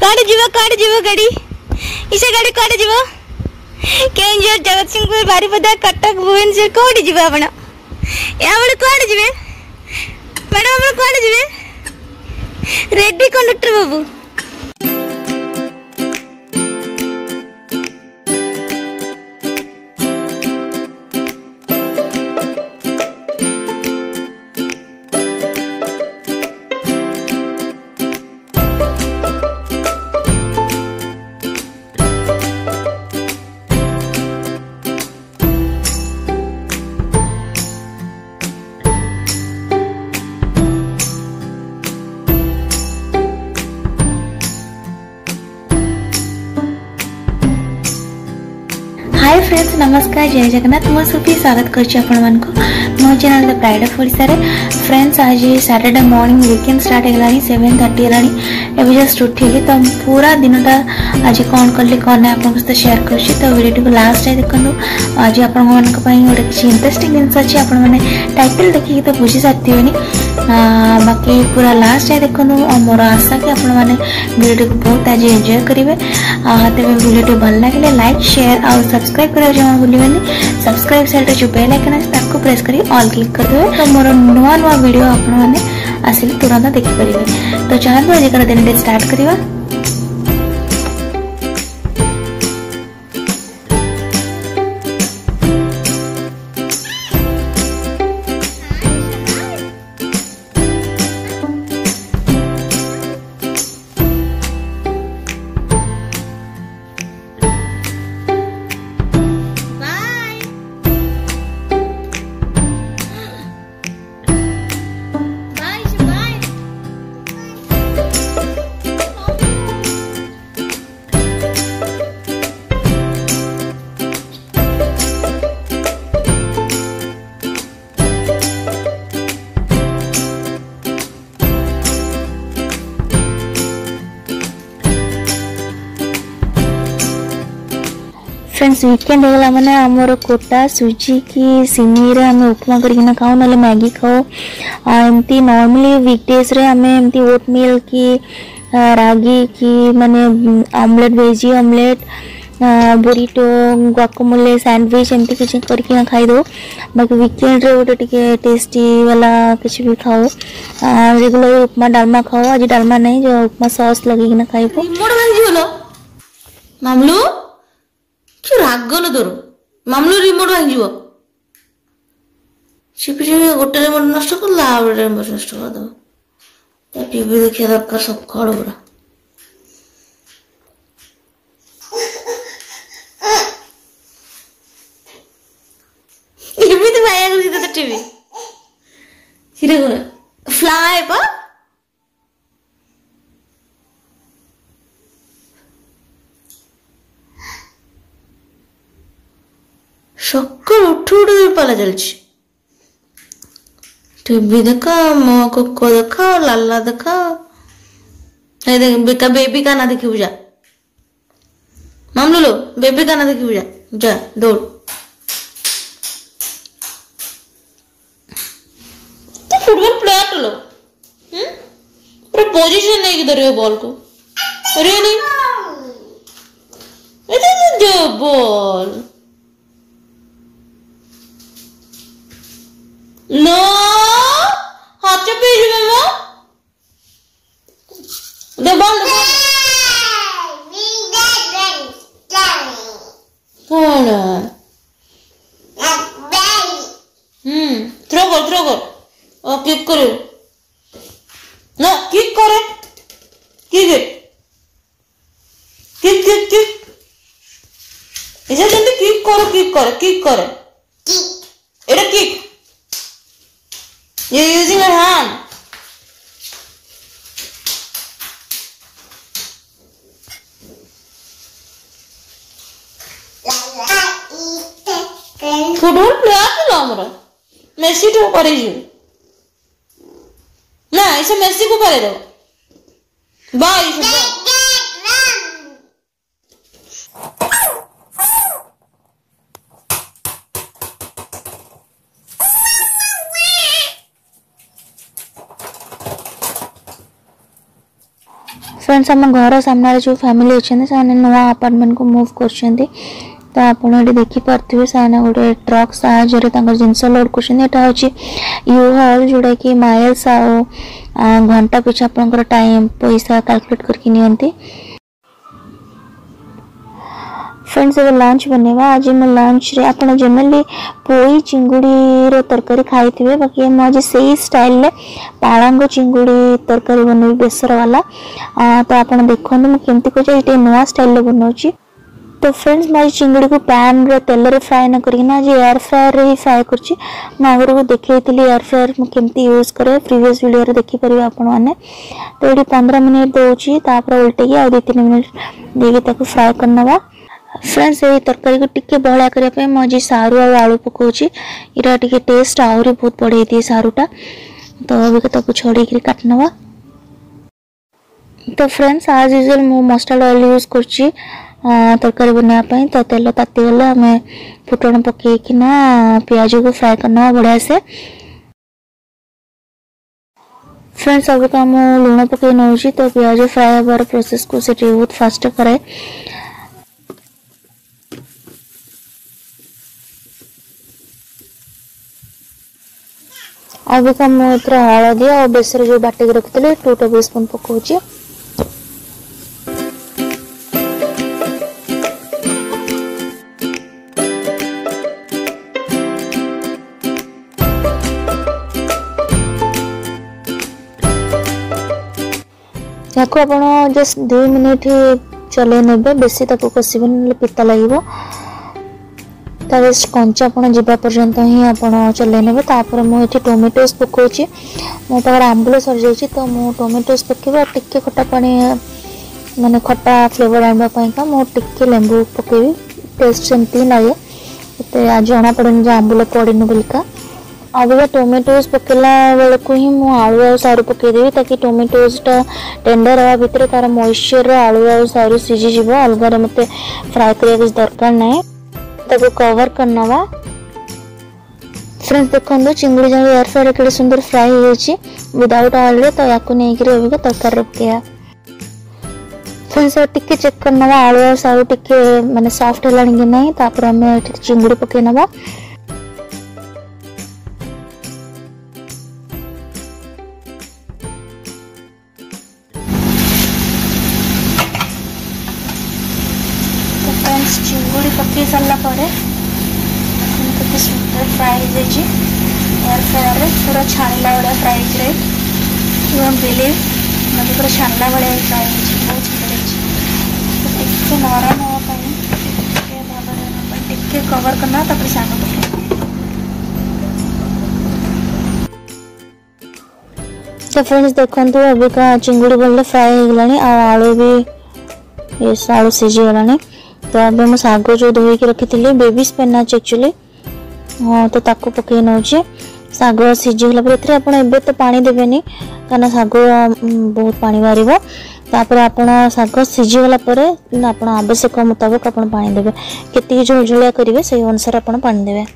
काटे जीव गाड़ी इसे गाड़ी काटे जीव केंजर जगतसिंहपुर बारीपदा कटक भुवनेश्वर कोठी जीव आपण या बळे कोठी जीवे मैडम आपण कोठी जीवे रेडी कंडक्टर बाबू हाय फ्रेंड्स नमस्कार जय जगन्नाथ मो सुफी स्वागत करछि आपण मान को मो channel the pride of Odisha रे फ्रेंड्स आज सैटरडे मॉर्निंग वीकेंड स्टार्ट हेलानी 7:30 हेलानी एबे जस्ट उठिली तो पूरा दिनटा आज कोन करले कोन आपन सहित शेयर करछि तो वीडियो को लास्ट जाय देखनु आज आपन मान को पई ओडे किछि इंटरेस्टिंग जिंस अछि आपन माने टाइटल देखि तो बुझि सकथिबेनी बाकी पूरा लास्ट जाय देखनु और मोर आशा कि आपन माने वीडियो को बहुत आज एंजॉय करिवे तेबे वीडियो भल लागले लाइक शेयर और सब्सक्राइब करा जमा भूलिबेनी सब्सक्राइब साइड जो बेल आइकन है ताको प्रेस करी ऑल क्लिक कर देबे तो मोर नवा नवा वीडियो आपन माने आसिले तुरंत देखि परिबे तो चलो आज कर दिन स्टार्ट करिवा। फ्रेंड्स वीकेंड होगा मैंने आमर कोटा सुजी की सिमी रे आम उपमा करना खाऊ ना मैगी खाओ एमती नॉर्मली वीकडेज रे आम एमती ओटमील की रागी की माने omelette veggie omelette burrito guacamole sandwich एमती किसी करके खाई दो बाकी वीकेंड रे गोटे टिके टेस्टी वाला कुछ भी खाओ रेगुलर उपमा डालमा खाओ आज डालमा नहीं जो उपमा सॉस लगे खाइबो मामलू कि रागल तोर मामलू रिमोट भांगो चिपी चिपी गोटे रिमोट नष्ट कर रिमोट नष्ट कर दो टीवी देखिए दरकार सब खड़ पूरा टीवी फ्लाई पा सकाल उठू उठू पाला चलछि टीवी देखा मो कोको देखा लाला देखा ए देख बेबी का ना देखि बुझा मामलू लो बेबी का ना देखि बुझा जा दौड़ तो फुटबॉल प्लेयर लो पूरा पोजीशन नहीं कि धरियो बॉल को अरे नहीं ए दे बॉल नो हाथ पे ही मम्मा दे बॉल कौन थ्रो कर और किक करो नो किक करे किक इसे जल्दी किक करे एटा kick you're using your hand football player तो हमरा मेसी तो करे जी ना इसे मेसी को करे दो बाय फ्रेंड्स आम घर सामने जो फैमिली अच्छा से नुआ अपार्टमेंट को मूव कर तो आप देखिपे से गोटे ट्रक साहाय्य जिनस लोड कर यू हॉल जोटा कि माइल्स आ घंटा पिछा आप टाइम पैसा कैलकुलेट करके नियंती। फ्रेंड्स ये लंच बनवा आज मो लंच रे आप जनरली पोई चिंगुड़ी तरकारी खाई थे बाकी मुझे से स्टाइल में पालंग चिंगुड़ी तरकारी बनवी बेसर वाला तो आप देखो मुझे कमी नुआ स्टाइल बनाऊँगी। तो फ्रेंड्स मैं चिंगुड़ी को पैन रे तेल रे फ्राए न करना आज एयर फ्रायर रे ही फ्राए करछि। मैं आगर को देखैतिली एयर फ्रायर केमती यूज करे प्रीवियस वीडियो रे देखि परिबे आपण माने। तो एटी 15 मिनिट दोछि तापर उल्टे के आ 2-3 मिनिट देके ताको फ्राए करनवा। फ्रेंड्स ये तरकारी को टिके बहला करिया पे मैं आज सारू आ आलू पकोछि इरा टिके टेस्ट आउरी बहुत बढ़ाई दिए सारूटा। तो अभी ताको छोड़ी के काटनवा। तो फ्रेंड्स आज यूजुअल मो मस्टर्ड ऑयल यूज करछि तरकारी बनापी। तो तेल तातीगला आम फुटण पकईकिना पियाज को फ्राए करना बढ़िया से। फ्रेंड्स अब तो आम लुण पकई नौ तो पियाज फ्राए हबार प्रोसेस को से बहुत फास्ट कराए। अब तो मुझे हलदी और बेसर जो बाटिक रखी 2 टेबल स्पून पकाऊँ। या जस्ट 2 मिनिट चले ने बेसी कषिबे पिता लगे जस्ट कंचा जावा पर्यंत ही आप चले ने। मुझे टोमेटोज पकाऊँ मो पाखे आंबुल सरी जाइए तो मुझे टोमेटोज पकेबी टिके खट्टा पानी माने खट्टा फ्लेवर आनापा मुझे लेंबू पकेबी टेस्ट सेमती लगे जना पड़े आंबुल पड़ेनि बोलिका। अभी टोमेटोज पकेला बेल को ही मुझे आलू आ सारू पकईदेवी ताकि टोमेटोजटा टेंडर हवा भितर तार मॉइस्चर आलू आ सारू सीझी अलग मत फ्राए करने कुछ दरकार ना ताको कवर करनवा। फ्रेंड्स देखो चिंगुड़ी जहाँ एयर फ्रायर के सुंदर फ्राए हो विदाउट ऑयल रे तो या नहीं तरकारी पकया। फ्रेंड्स टिके चेक करनवा आलू आ सारू टिके माने सॉफ्ट है कि नहीं तापर आम चिंगुड़ी पकई नवा। चिंगुड़ी पकई सारा सुंदर फ्राए हो एयर फ्रायर पूरा छाणला भाया फ्राए डोंट बिलीव मतलब पूरा छाणला भाया फ्राए बहुत सुंदर नरम टे कवर करना शाग पकड़। तो फ्रेंड्स देखो अभी का चिंगुड़ी भले फ्राए हो गलानी आलू भी आलू सीझी गलानी। तो अब मैं शाग जो धोईकी रखी थी बेबी स्पिनाच एक्चुअली हाँ तो ताको पकई नौ शाग सीझीगला आप तो पानी देवेनि कहीं शाग बहुत पानी बाहर तापर आप शाग सीझीगला आप आवश्यक मुताबिक आप पानी देवे केती झोलझोलिया करेंगे से अनुसार आप पानी देवे।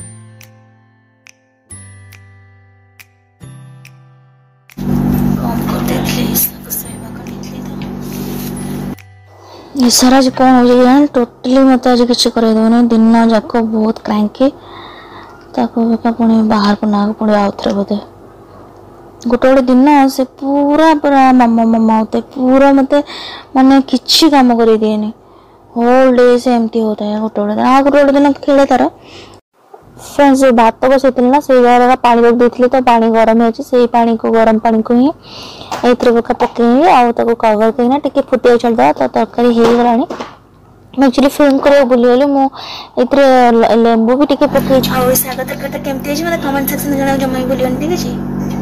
ये सारा आज कौन हो टोटली मत आज किसी करदेवनी दिन जाक बहुत क्रैंकी पुणी बाहर को ना पुणी आउ थे बोधे गोटे गोटे दिन से पूरा पूरा मामा मामा होते पूरा मत माने किसी काम कर दिए होल डे से एमती होता है गोटे गोटे दिन आ गोटे गोटे दिन खेले तार। फ्रेंड्स भात को सोचती ना से पानी रख देती तो पानी गरम हो पानी को गरम पानी को ही पका पकई आउ कवर करना टे फुटिया छाड़ा तो तरकारी हो गला। मैं एक्चुअली फिल्म कर भूलीगली मुझे लेंबू भी टे पकई शाग तरकारी केमती है मतलब कमेंट सेक्शन में जनाओ जमा ही भूलियन ठीक है।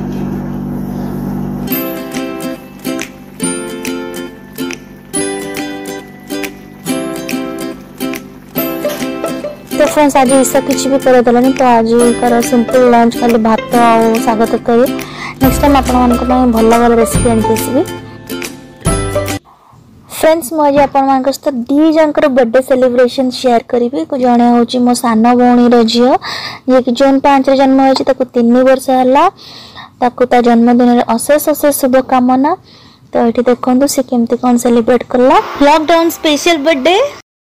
तो फ्रेंड्स आज ईसा किसी भी करदेलानी तो आज कर सिंपल लंच खाली भात आ शाग तरकारी नेक्स्ट टाइम आपण भल भल रेसिपी आनी। फ्रेंड्स मुझे आपण सहित दी जन बर्थडे सेलिब्रेशन शेयर करी जड़े हूँ मो सान भौणी झील जी कि जून 5 जन्म हो 3 वर्ष है जन्मदिन अशेष अशेष शुभकामना तो ये देखो से केमती कौन सेलिब्रेट करला लॉकडाउन स्पेशल बर्थडे।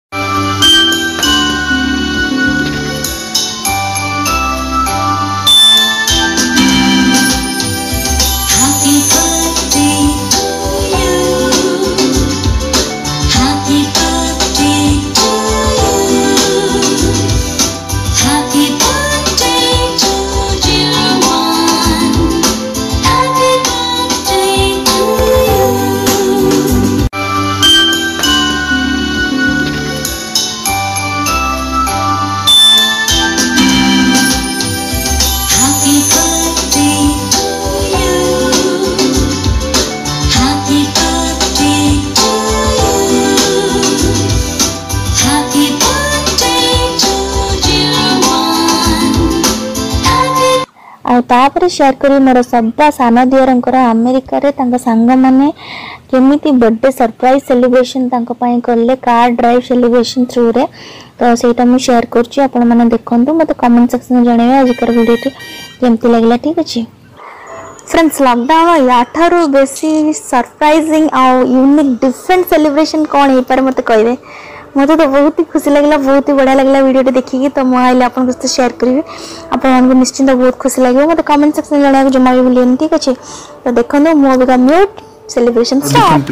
तापर शेयर करी मोर सबा सान दियरंकर अमेरिका रे तांका संग माने केमिति बर्थडे सरप्राइज सेलिब्रेशन तांका पई करले कार ड्राइव सेलिब्रेशन थ्रू रे। तो सेटा मु शेयर करछि आपण माने देखंतु मते कमेंट सेक्शन में जणेबे आज कर वीडियो टी केमिति लागला। ठीक अछि फ्रेंड्स लॉकडाउन याठारु बेसी सरप्राइजिंग आ यूनिक डिफरेंट सेलिब्रेशन कोन हे पर मते कहबे। मुझे तो बहुत ही खुशी लगला बहुत ही बढ़िया लगला वीडियो देखिए। तो मुझे आपन सहित शेयर करी आपको निश्चिंत बहुत खुशी लगे मतलब कमेंट सेक्शन में जनाक जमा भी भूलियन। ठीक अच्छे तो देखो मु अबिका mute celebration start.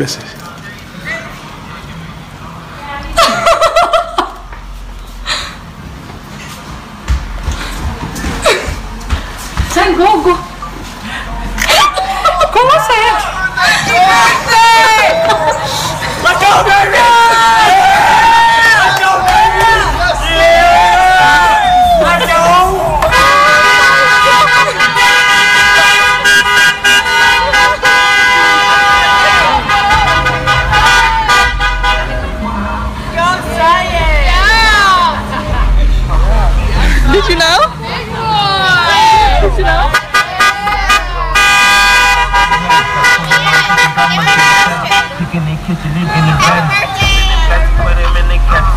Go go. ¿Cómo se? Let's go baby. Did you know? Did you know? Chicken in the kitchen in the bed. Put him in the kitchen.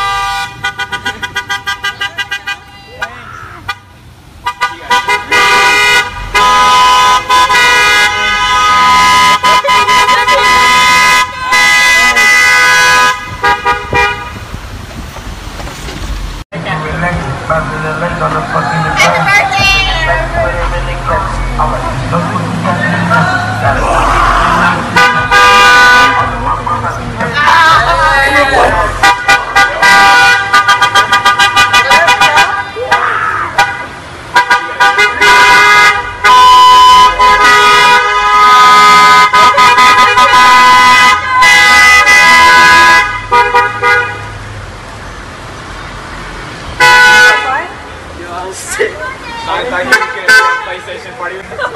PlayStation party.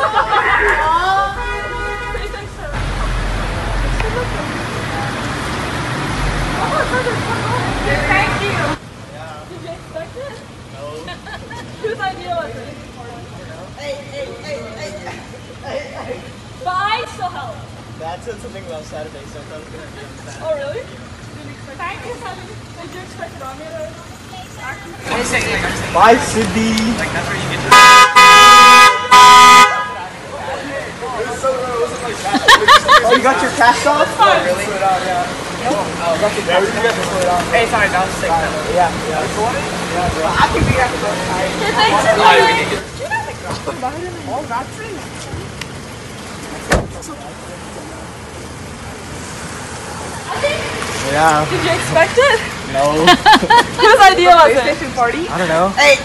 Thank you. Did you expect it? No. Whose idea was it? Hey. Bye, so help. Dad said something about Saturday, so I thought it was going to be on Saturday. Oh, really? Thank you, Sally. Did you expect it on me? Bye, Sydney. Like, that's where you get your... Oh, you got your cast off? Oh, really? Put it on, yeah. Oh, got your cast off. Hey, sorry, that was sick. Yeah. Yeah, I can be after that. Oh, that's it. Yeah. Did you expect it? No. Whose idea was it? PlayStation party? I don't know. Hey.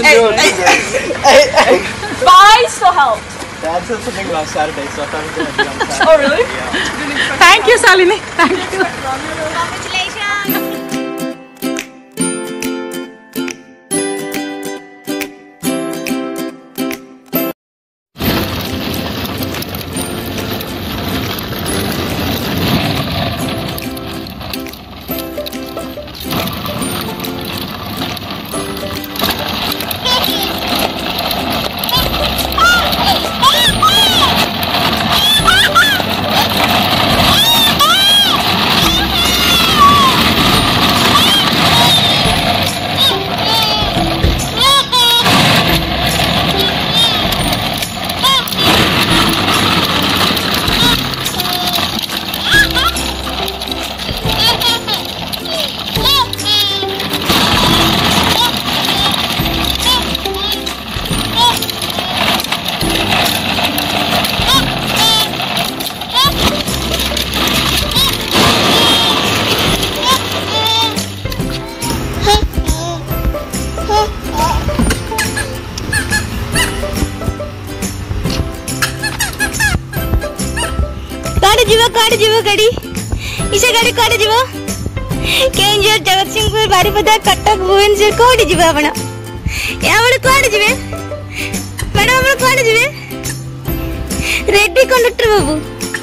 Bye, so help. Dad said something about Saturday, so I thought it was going to be on Saturday. Oh, really? Yeah. Thank you, Salini. Thank you. Congratulations. गाड़ी इसे गाड़ी कौन जीव केंझर जगतसिंहपुर बारिपदा कटक भुवनेश्वर कौटी जीव आपण यहाँ कौन जीवे मैडम आप कौन जीवे रेडी कंडक्टर बाबू